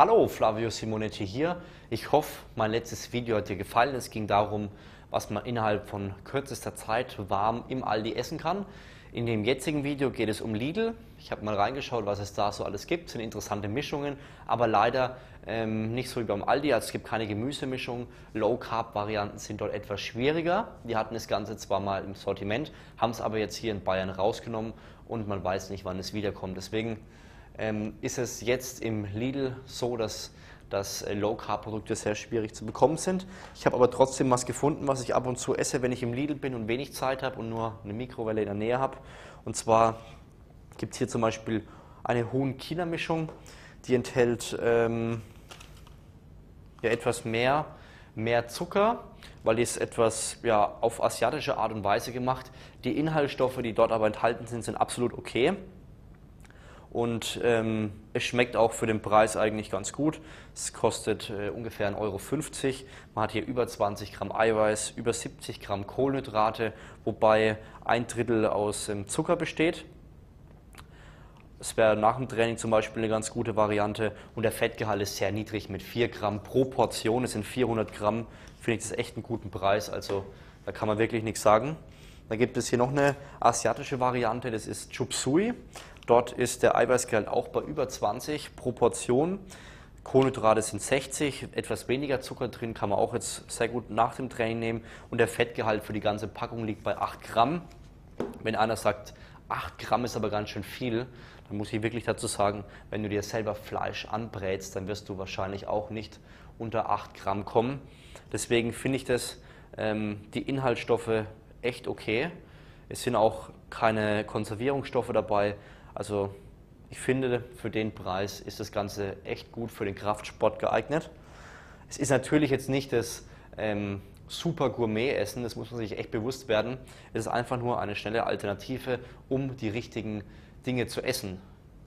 Hallo, Flavio Simonetti hier. Ich hoffe, mein letztes Video hat dir gefallen. Es ging darum, was man innerhalb von kürzester Zeit warm im Aldi essen kann. In dem jetzigen Video geht es um Lidl. Ich habe mal reingeschaut, was es da so alles gibt. Es sind interessante Mischungen, aber leider nicht so wie beim Aldi. Also es gibt keine Gemüsemischung. Low-Carb-Varianten sind dort etwas schwieriger. Die hatten das Ganze zwar mal im Sortiment, haben es aber jetzt hier in Bayern rausgenommen und man weiß nicht, wann es wiederkommt. Deswegen ist es jetzt im Lidl so, dass Low-Carb-Produkte sehr schwierig zu bekommen sind. Ich habe aber trotzdem was gefunden, was ich ab und zu esse, wenn ich im Lidl bin und wenig Zeit habe und nur eine Mikrowelle in der Nähe habe. Und zwar gibt es hier zum Beispiel eine Huhn-China-Mischung, die enthält etwas mehr Zucker, weil die ist etwas auf asiatische Art und Weise gemacht. Die Inhaltsstoffe, die dort aber enthalten sind, sind absolut okay. Und es schmeckt auch für den Preis eigentlich ganz gut. Es kostet ungefähr 1,50 €. Man hat hier über 20 Gramm Eiweiß, über 70 Gramm Kohlenhydrate, wobei ein Drittel aus Zucker besteht. Es wäre nach dem Training zum Beispiel eine ganz gute Variante. Und der Fettgehalt ist sehr niedrig mit 4 Gramm pro Portion. Es sind 400 Gramm. Finde ich das echt einen guten Preis. Also da kann man wirklich nichts sagen. Dann gibt es hier noch eine asiatische Variante, das ist Chop Suey. Dort ist der Eiweißgehalt auch bei über 20 pro Portion. Kohlenhydrate sind 60, etwas weniger Zucker drin, kann man auch jetzt sehr gut nach dem Training nehmen. Und der Fettgehalt für die ganze Packung liegt bei 8 Gramm. Wenn einer sagt, 8 Gramm ist aber ganz schön viel, dann muss ich wirklich dazu sagen, wenn du dir selber Fleisch anbrätst, dann wirst du wahrscheinlich auch nicht unter 8 Gramm kommen. Deswegen finde ich die Inhaltsstoffe echt okay. Es sind auch keine Konservierungsstoffe dabei. Also ich finde, für den Preis ist das Ganze echt gut für den Kraftsport geeignet. Es ist natürlich jetzt nicht das super Gourmet-Essen, das muss man sich echt bewusst werden. Es ist einfach nur eine schnelle Alternative, um die richtigen Dinge zu essen.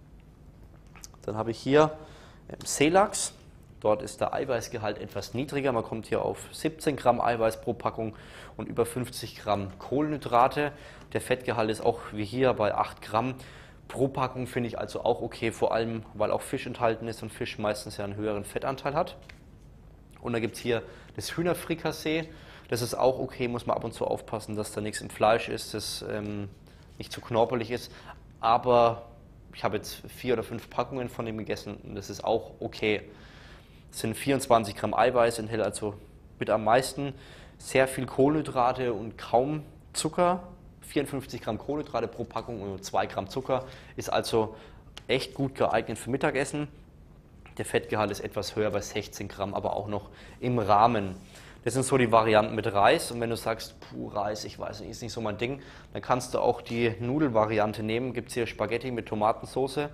Dann habe ich hier Seelachs. Dort ist der Eiweißgehalt etwas niedriger. Man kommt hier auf 17 Gramm Eiweiß pro Packung und über 50 Gramm Kohlenhydrate. Der Fettgehalt ist auch wie hier bei 8 Gramm. Pro Packung finde ich also auch okay, vor allem weil auch Fisch enthalten ist und Fisch meistens ja einen höheren Fettanteil hat. Und da gibt es hier das Hühnerfrikassee, das ist auch okay, muss man ab und zu aufpassen, dass da nichts im Fleisch ist, das nicht zu knorpelig ist. Aber ich habe jetzt 4 oder 5 Packungen von dem gegessen und das ist auch okay. Es sind 24 Gramm Eiweiß, enthält also mit am meisten, sehr viel Kohlenhydrate und kaum Zucker. 54 Gramm Kohlenhydrate pro Packung und nur 2 Gramm Zucker, ist also echt gut geeignet für Mittagessen. Der Fettgehalt ist etwas höher bei 16 Gramm, aber auch noch im Rahmen. Das sind so die Varianten mit Reis und wenn du sagst, puh, Reis, ich weiß nicht, ist nicht so mein Ding, dann kannst du auch die Nudelvariante nehmen. Gibt es hier Spaghetti mit Tomatensauce.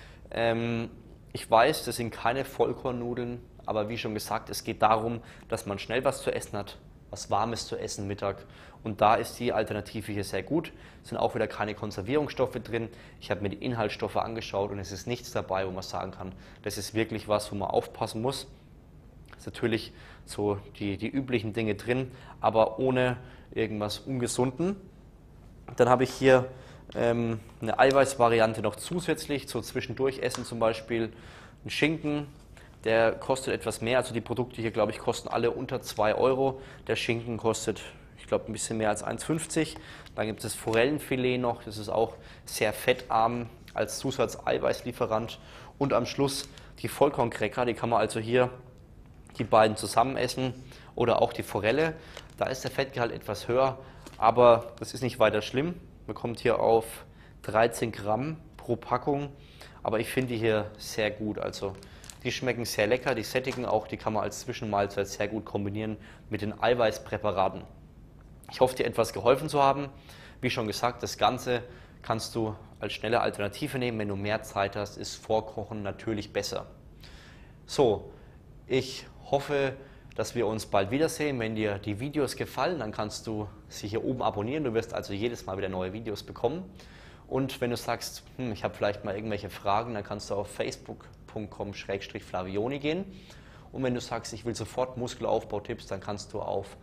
Ich weiß, das sind keine Vollkornnudeln, aber wie schon gesagt, es geht darum, dass man schnell was zu essen hat, was Warmes zu essen Mittag. Und da ist die Alternative hier sehr gut. Es sind auch wieder keine Konservierungsstoffe drin. Ich habe mir die Inhaltsstoffe angeschaut und es ist nichts dabei, wo man sagen kann, das ist wirklich was, wo man aufpassen muss. Es ist natürlich so die üblichen Dinge drin, aber ohne irgendwas Ungesunden. Dann habe ich hier eine Eiweißvariante noch zusätzlich, so zwischendurch essen zum Beispiel. Ein Schinken, der kostet etwas mehr, also die Produkte hier, glaube ich, kosten alle unter 2 €. Der Schinken kostet, ich glaube, ein bisschen mehr als 1,50 €. Dann gibt es das Forellenfilet noch, das ist auch sehr fettarm als Zusatz-Eiweißlieferant. Und am Schluss die Vollkorncracker, die kann man also hier die beiden zusammen essen oder auch die Forelle. Da ist der Fettgehalt etwas höher, aber das ist nicht weiter schlimm. Man kommt hier auf 13 Gramm pro Packung, aber ich finde die hier sehr gut. Also die schmecken sehr lecker, die sättigen auch, die kann man als Zwischenmahlzeit sehr gut kombinieren mit den Eiweißpräparaten. Ich hoffe, dir etwas geholfen zu haben. Wie schon gesagt, das Ganze kannst du als schnelle Alternative nehmen. Wenn du mehr Zeit hast, ist Vorkochen natürlich besser. So, ich hoffe, dass wir uns bald wiedersehen. Wenn dir die Videos gefallen, dann kannst du sie hier oben abonnieren. Du wirst also jedes Mal wieder neue Videos bekommen. Und wenn du sagst, ich habe vielleicht mal irgendwelche Fragen, dann kannst du auf facebook.com/Flavioni gehen. Und wenn du sagst, ich will sofort Muskelaufbautipps, dann kannst du auf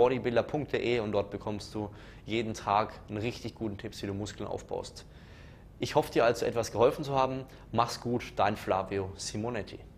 natural-bodybuilder.de und dort bekommst du jeden Tag einen richtig guten Tipps, wie du Muskeln aufbaust. Ich hoffe dir also etwas geholfen zu haben. Mach's gut, dein Flavio Simonetti.